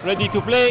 Ready to play.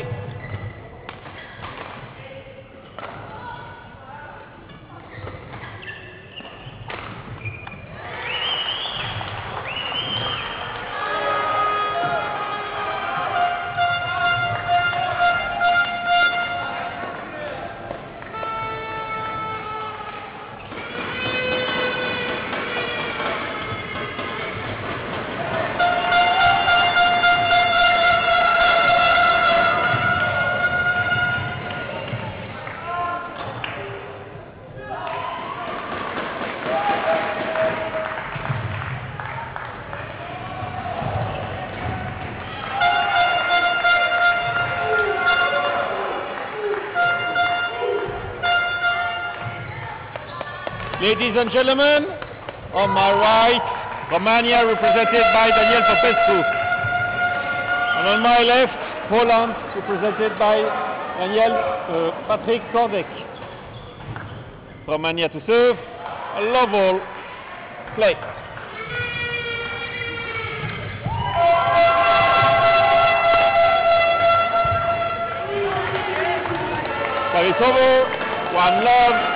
Ladies and gentlemen, on my right, Romania represented by Daniel Popescu. And on my left, Poland represented by Patrick Kordek. Romania to serve, a love ball, play. Service over, 1 love.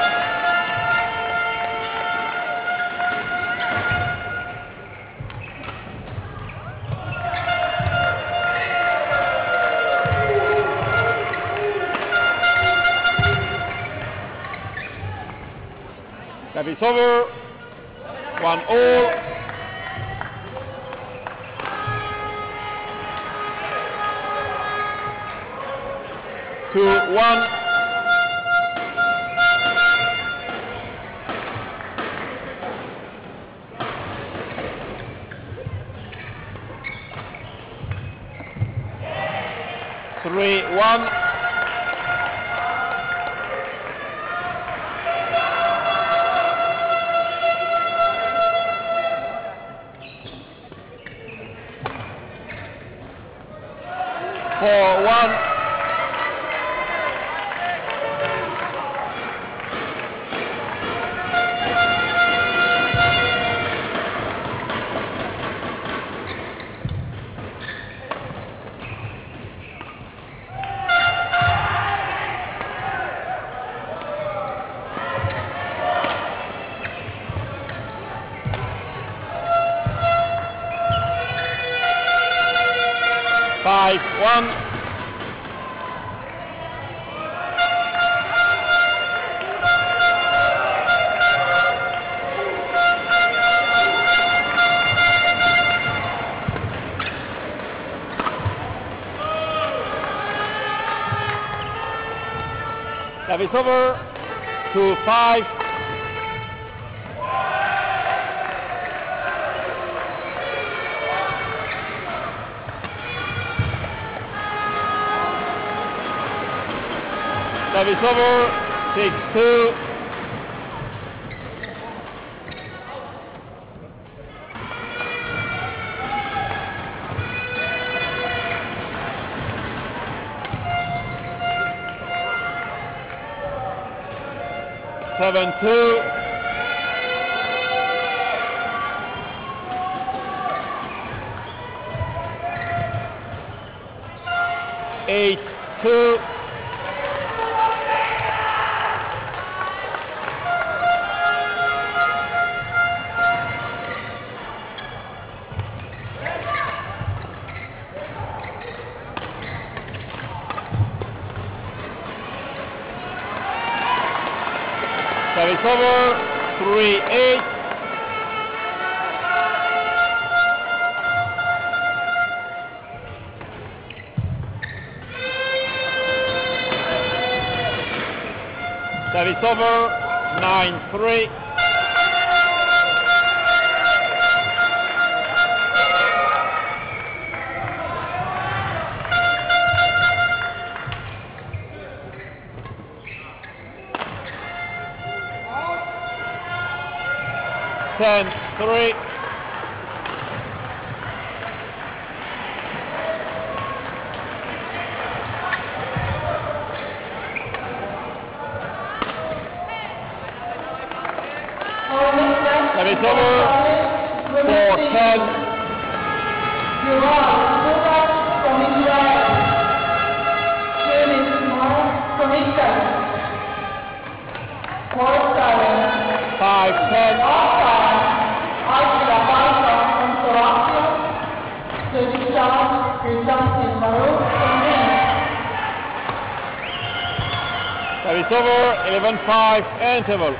Service over, 1 all. Two, 1. Three, 1. 4, 1. Five, 1. Service over, 2, 5. Service over, 6, 2. Seven, 2. Eight, 2. Service over, 3, 8. Service over, 9, 3. Ten, 3. Service over, 4, 10. 10. Service over, 11-5, interval.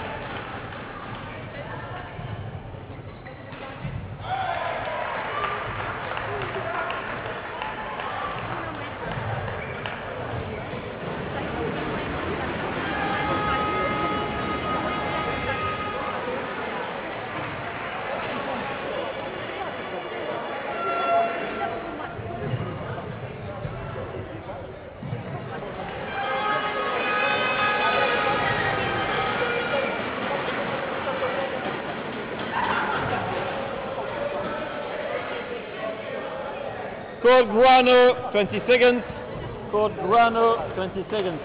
Code Guano, 20 seconds. Code Guano, 20 seconds.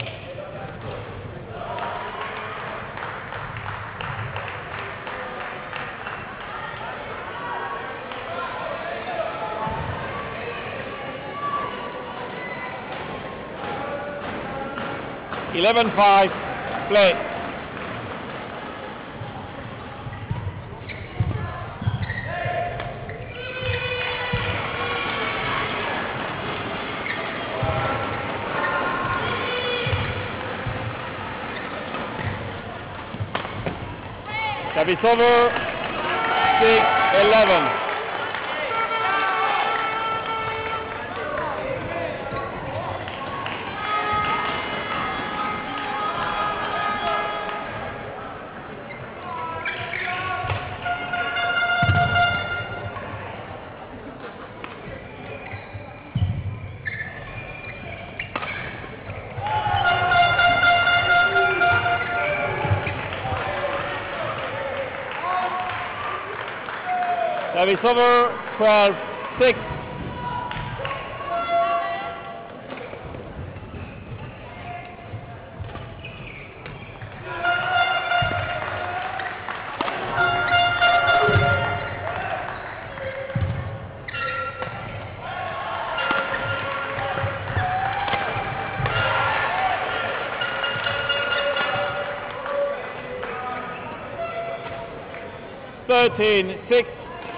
(11-5), play. Service over, 6-11. Service over, 12-6. (13-6).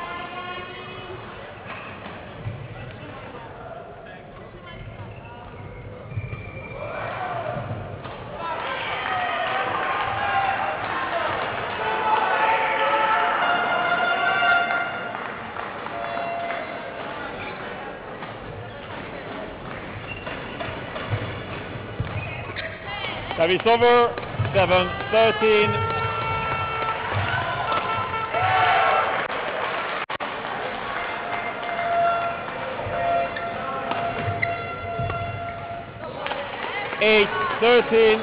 Service over, 7-13. Eight, 13.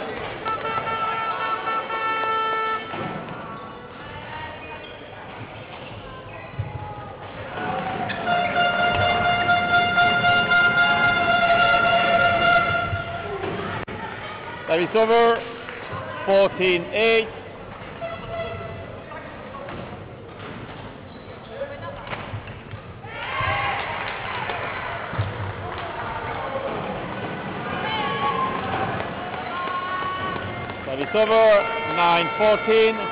Service over, 14-8. Service over, 9-14.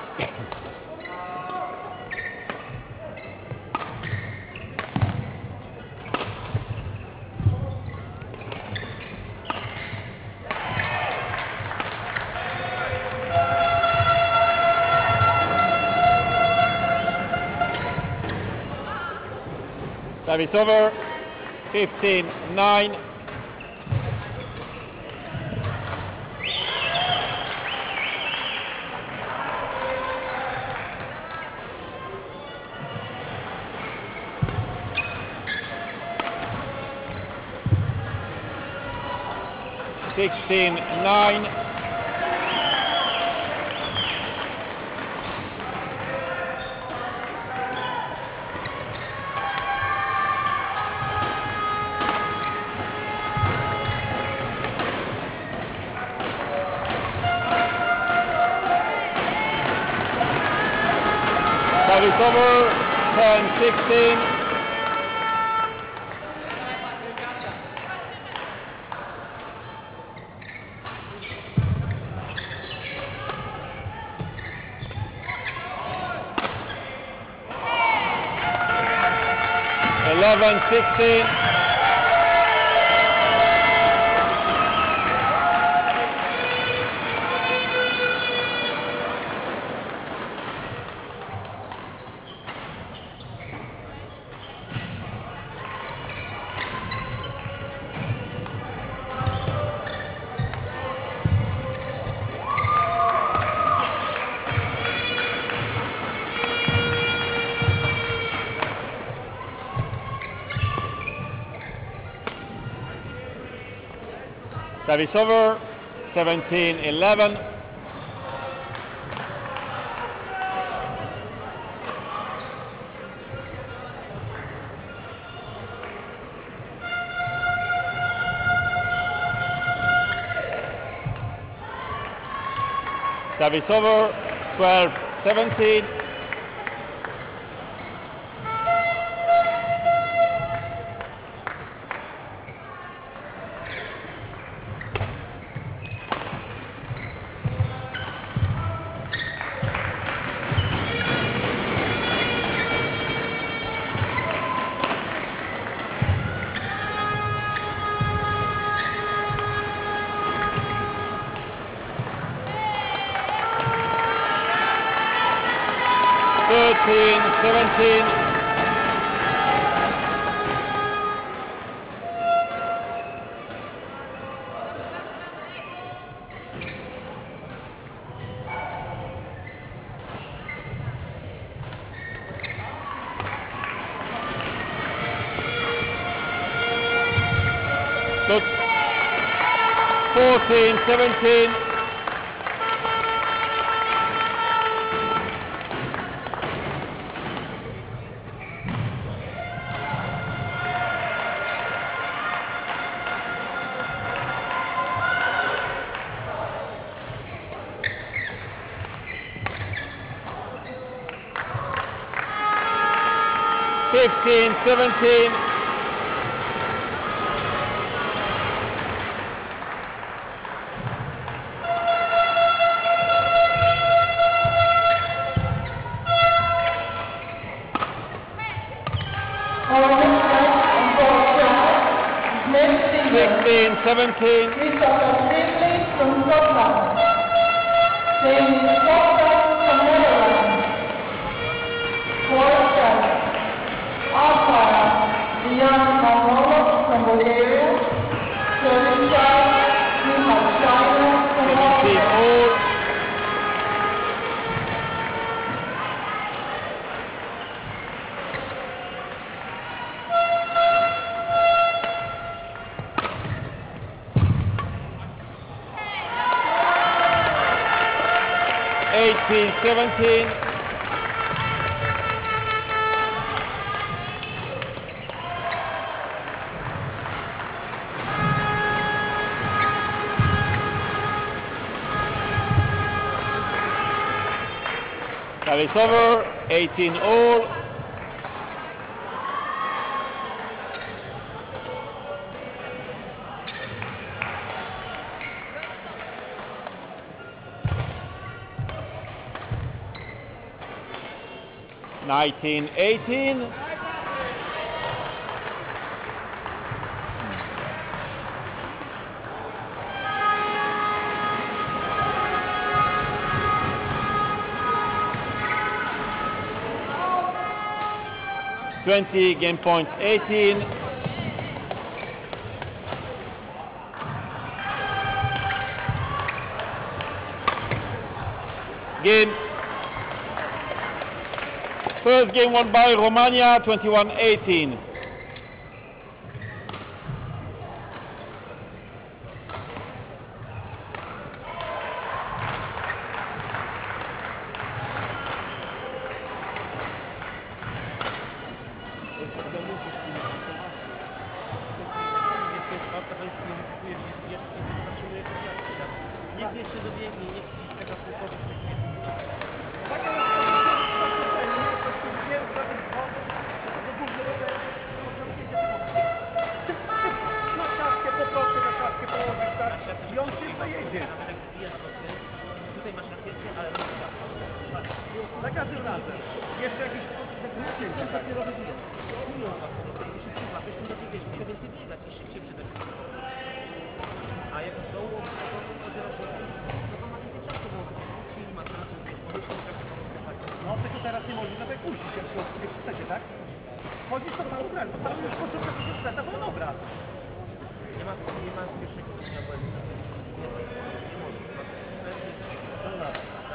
Service over, 15-9. Service over, 10-16. 11-16. Service over, 17-11. Service over, 12-17. Thirteen, 17. Look, 14-17. Fifteen, 17. Sixteen, 17. Christopher Finley from Scotland. Jamie Scotland from Netherlands. Forster. Arthur. Leon Manolo from Bulgaria. Teresa. Mihal China from 17 Austria. all. Eighteen, 17. Service over, 18 all. Nineteen, 18. Game point 18. Game. First game won by Romania, 21-18. Niech jeszcze dobiegnie, niech z tego półkowy na czaszkę poproszę, na czaszkę położyć, tak? I on się zajedzie. Tutaj masz rakietkę, ale za każdym razem. Jeszcze jakiś... Dopiero wybijesz. troszkę więcej biegać i szybciej przede wszystkim. A jak z dołu odbiera się, no to ma więcej czasu, bo film ma czasu, wiesz, pomyśleć trochę pomysł. No tylko teraz nie możesz nawet puścić, jak chcecie, tak? Chodzisz to całą grę, to tam już początek się skręta, bo dobra. Nie ma pierwszego dnia błędu. Nie może. Dobra.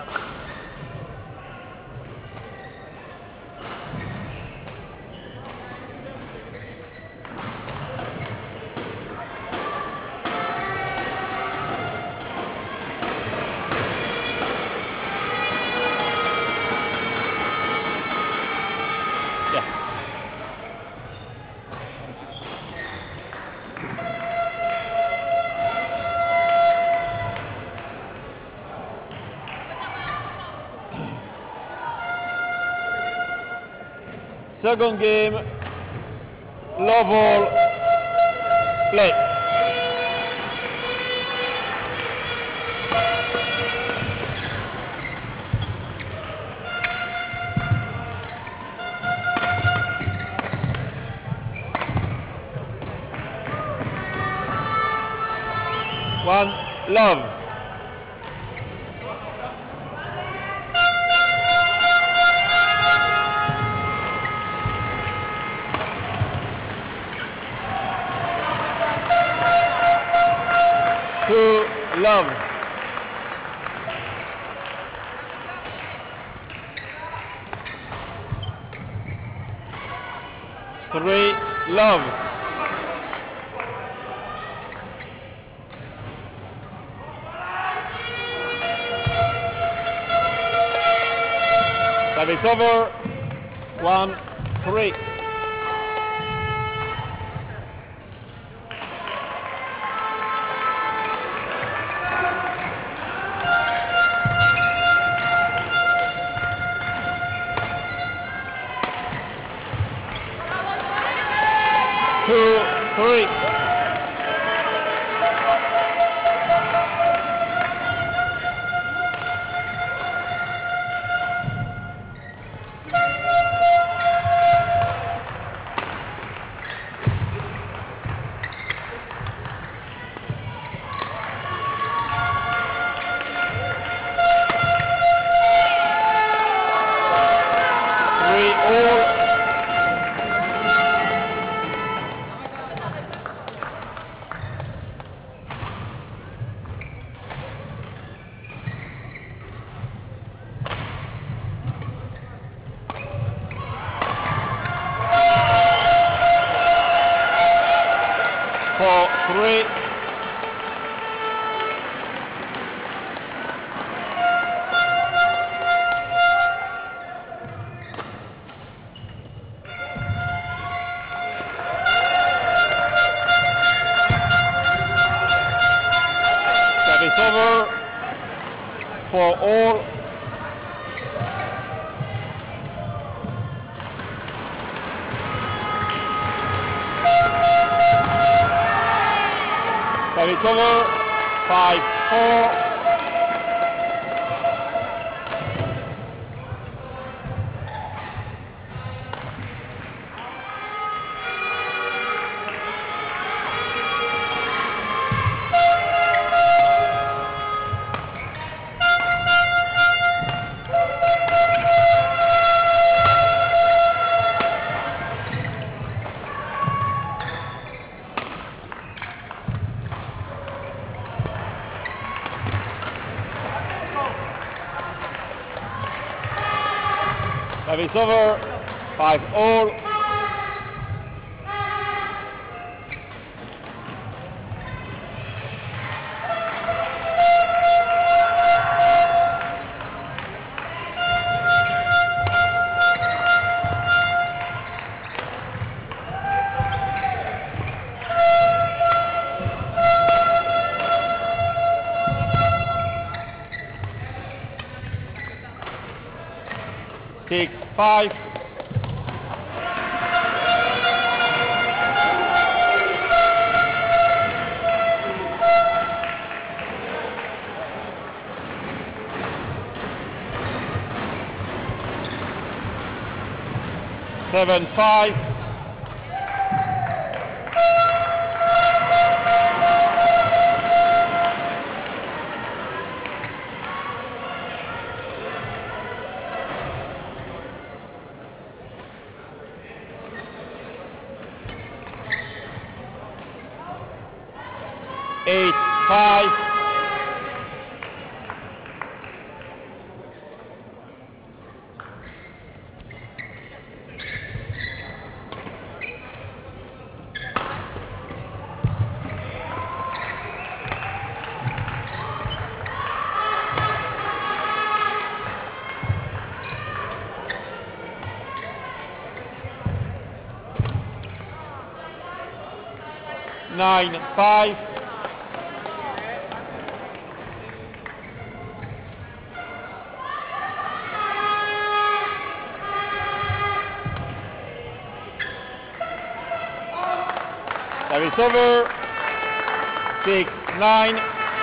Yeah. Second game, love all, play. One, love. Two, love. Three, love. Service over. 1-3. Two, three. Three all. Four, three. Service over. 4-all. Service over. 5-4. Service over. 5-all. Six, 5. Seven, 5. 8-5. Nine, 5. Service over. 6-9.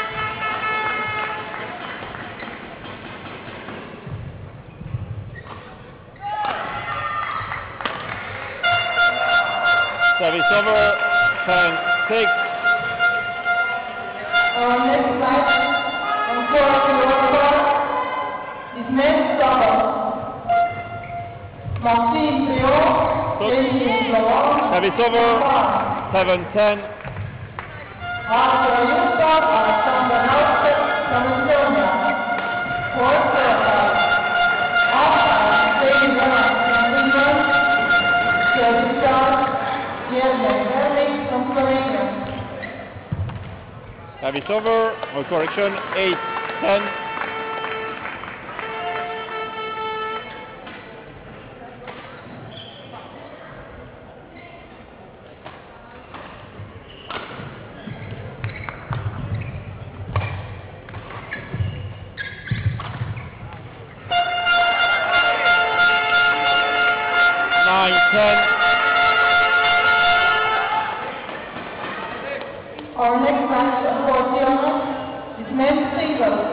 Service over. 10-6. Our next match on court Europa is men's doubles. Maxime Théo, Eugene Florent, Service over. 7-10. After Utah, Alexander Nelson from Estonia. Court Europa. After David Evans from Finland. Sergey Charles, Jeremy Hermich from Slovenia. Service over. Or correction. 8-10. Our next match of Fortiana is men's singles.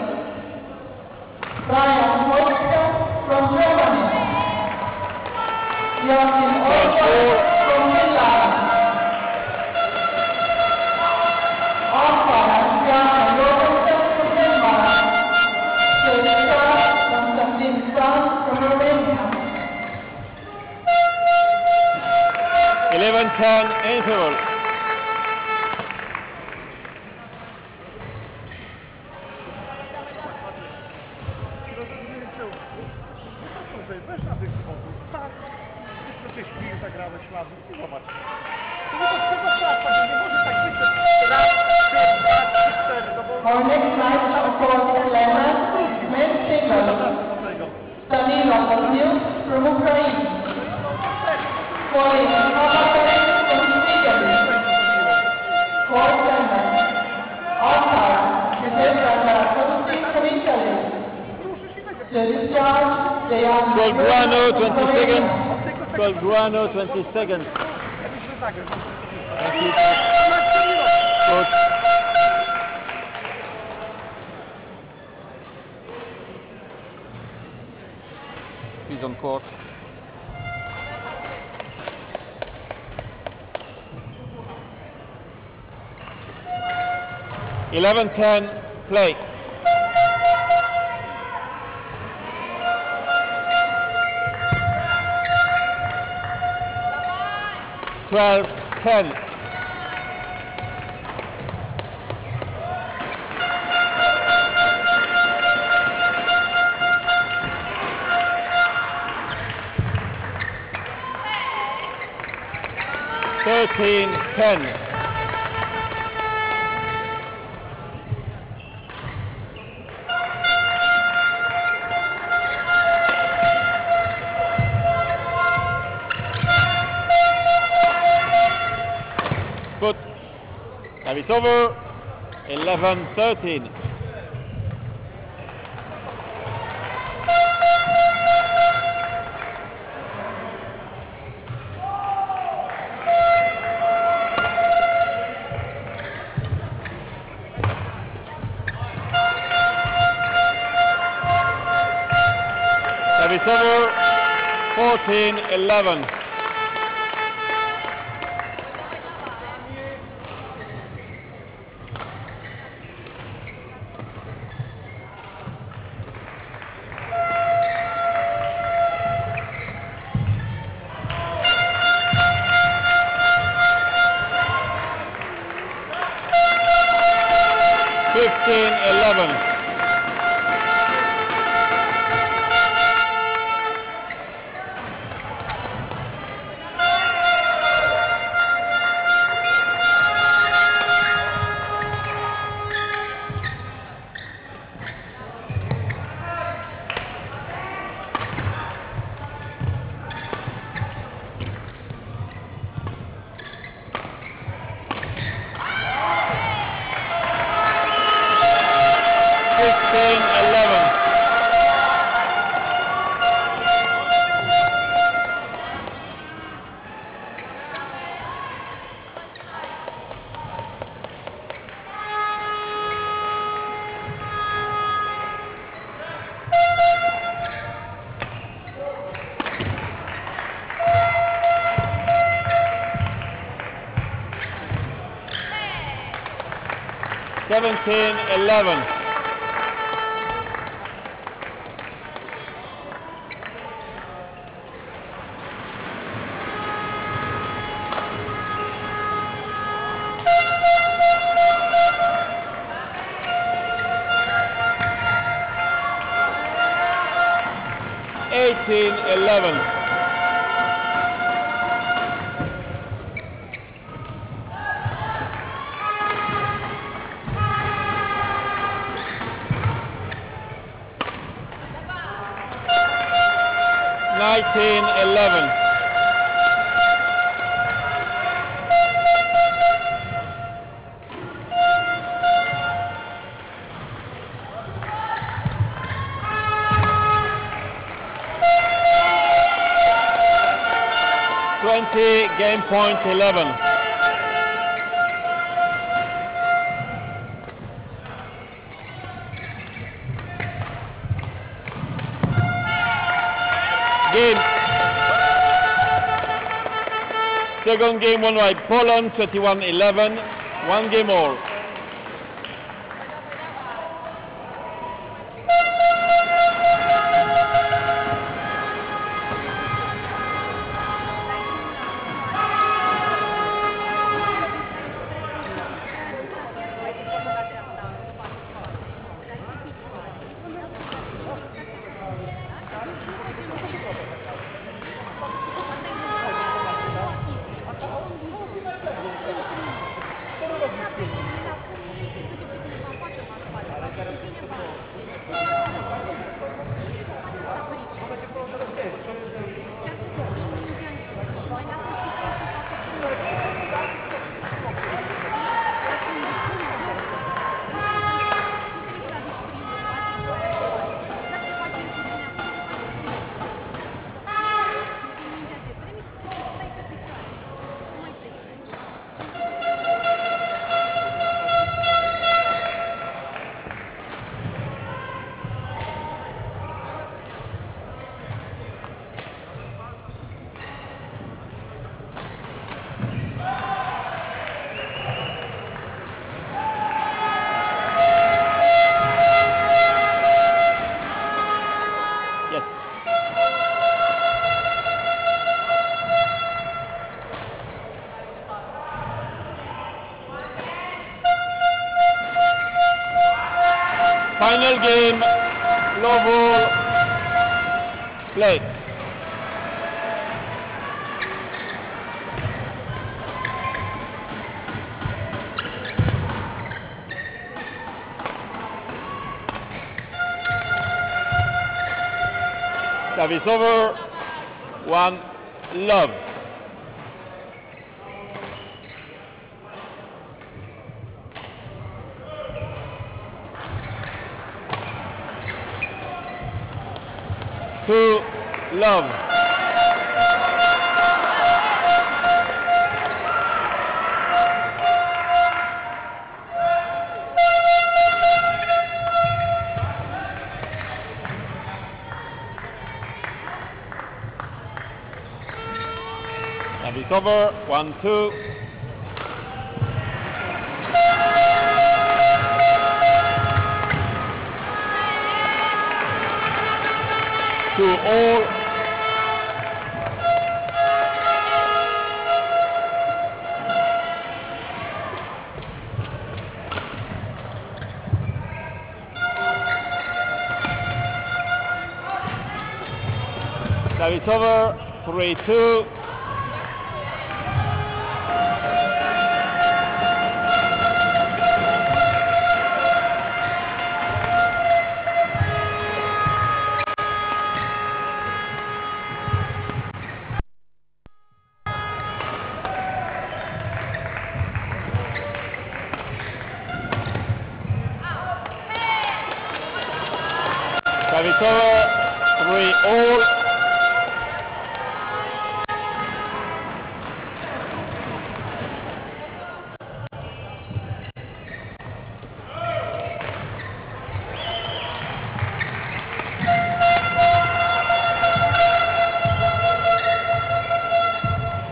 Brian Holster from Germany. Joachim Olsson from Finland. Umpire Bjarne Robertson from Denmark. Sergej Konstantin Stan from Romania. 11-10 interval. Weź na tych spokój. Tak. Ty przecież chwilę zagrałeś ładnie. I zobacz. To nie to szlaka, że nie może tak być, że raz, 2, 3, 4, no bo... Our next match of Fortiana is men's singles. Stanislav Kuzniuk from Ukraine. Colin Habatek from Sweden. Court Denmark. Umpire Giuseppe Tarascotti from Italy. Service charge, Dejan Golguano, 20 seconds. Golguano, 20 seconds. Thank you. Coach. He's on court. (11-10) play. (12-10). (13-10). Put. Service over. 11-13. Service over. 14-11. 17-11. Eighteen 11. Nineteen 11. Game point 11. Game. Second game won by Poland 21-11. 1 game all. Final game, low ball, play. Service over, 1 love. To love. Service over, 1-2. To all. Service over, 3-2. Service over, 3-all.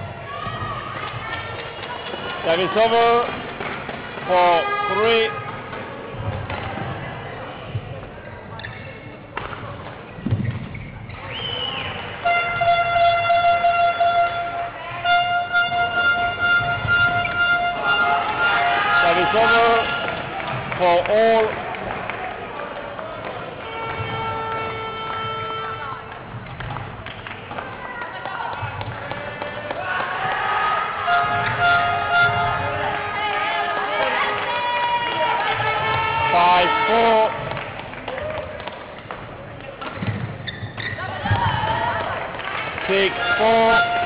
Service over for 3 6-4.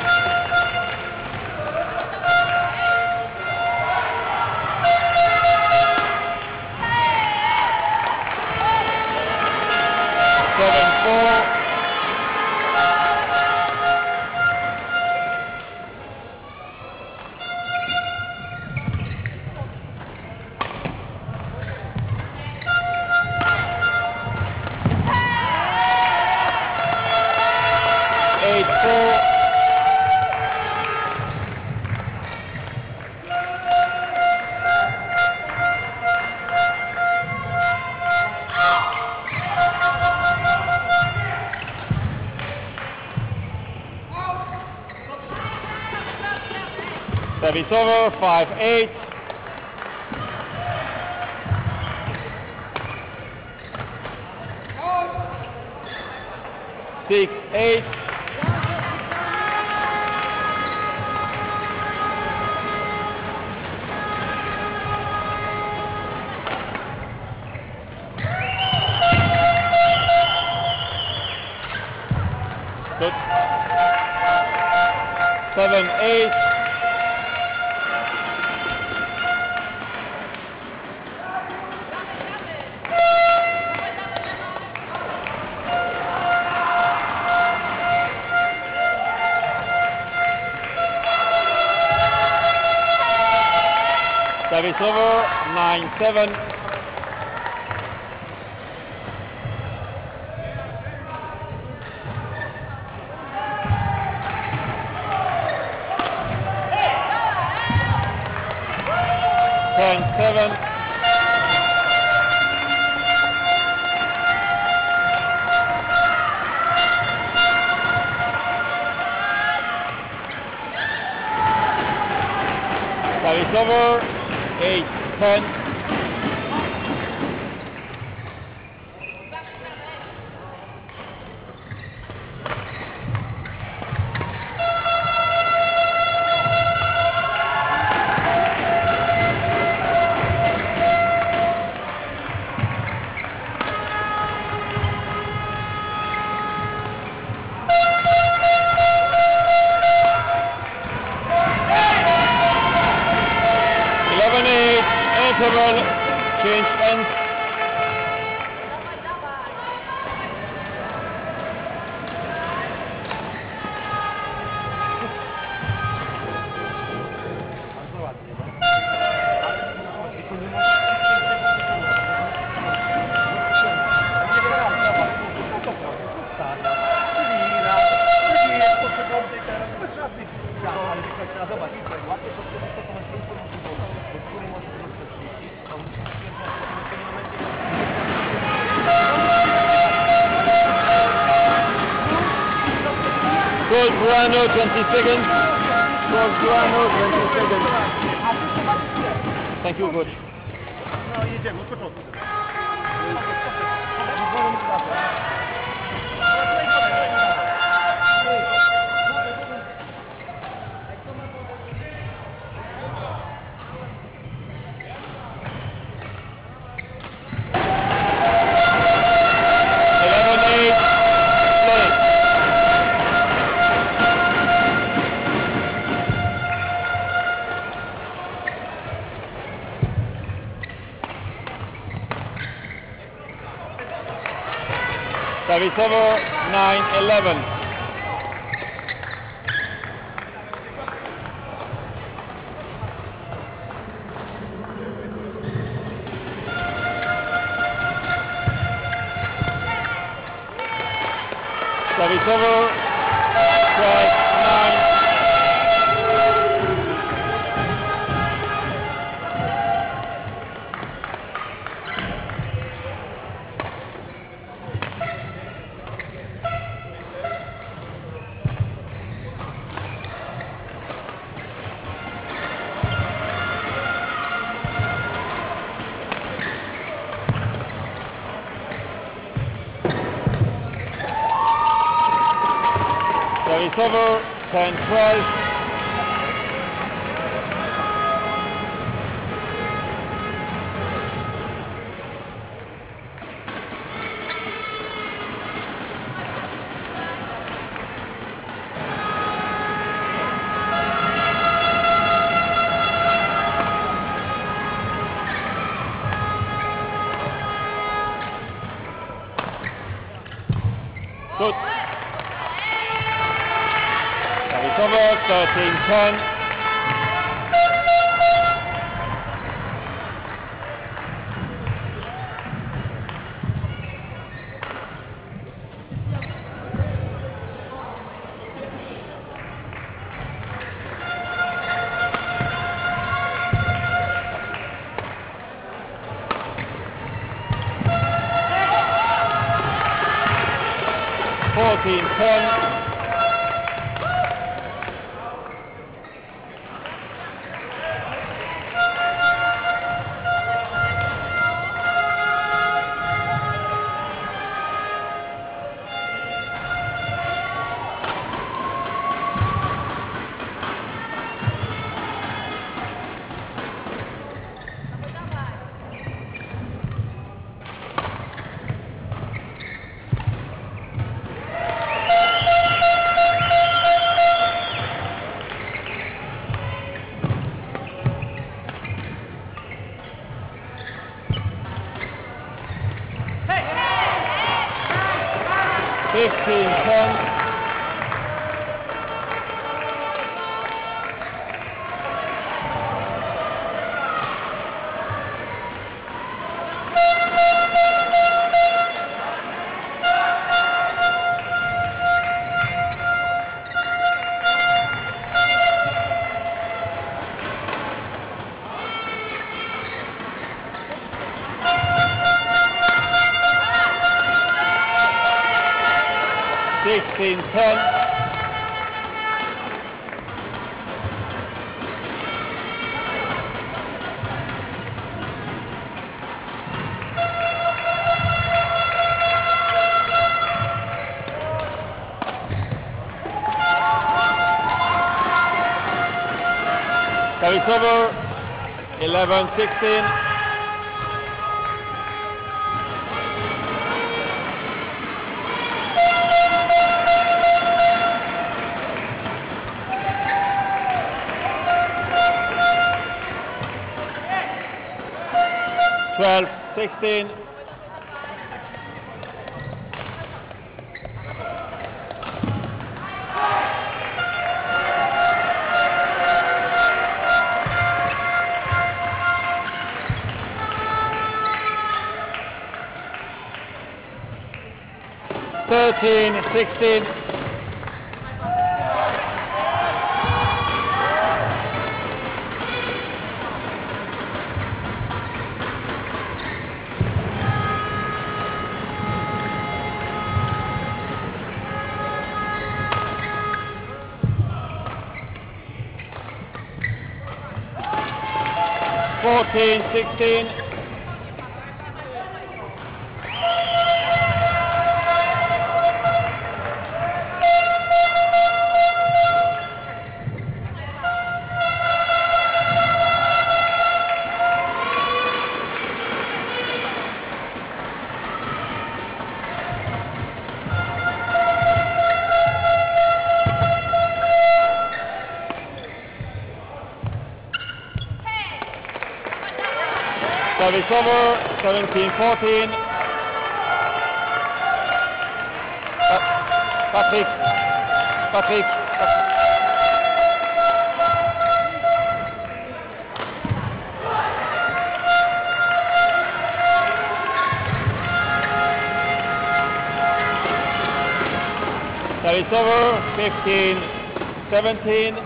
Service over, 5-8. Six, 8. Good. 7-8. Service over, 9-7. Service over, 8-10. Change ends. Goal Guano, 20 seconds. Goal Guano, 20 seconds. Thank you, coach. No, jedziemy od początku. Service over, 9-11. Service over, 12-9. Service over, 10-12. over, 13-10. Service over, 11-16. Twelve, 16. Thirteen, 16. Fourteen, 16. Service over, 17-14. Patrick. Service over, 15-17.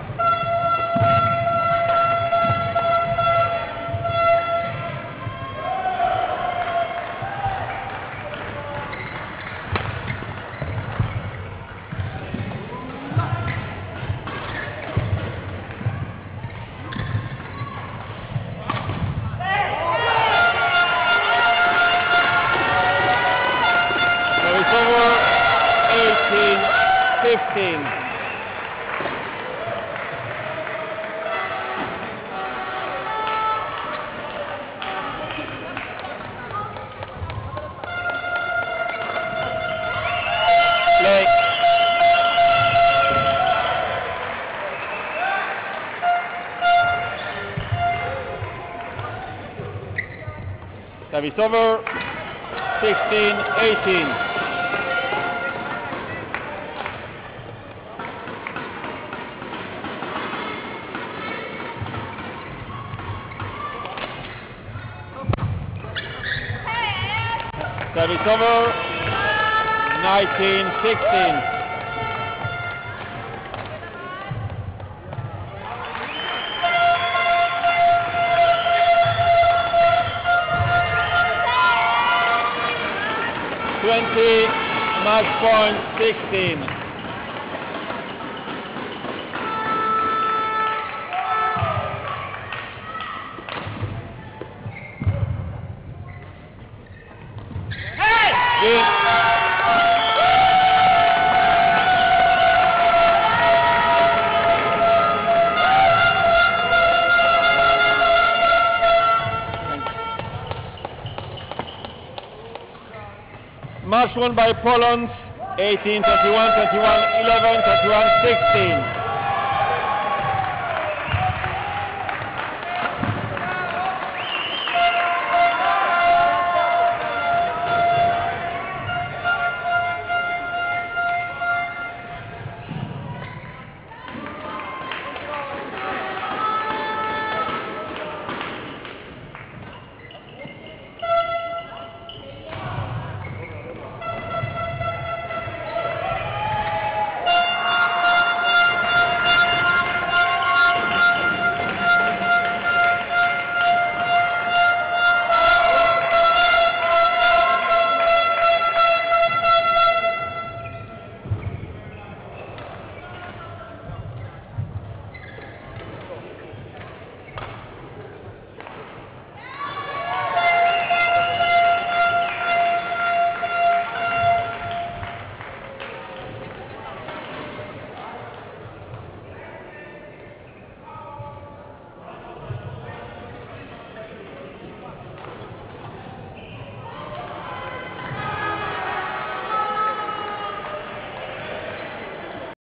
Service over, 16-18. Service over. 19-16. Match point 16. Match won by Poland, 18-31, 21-11, 31-16.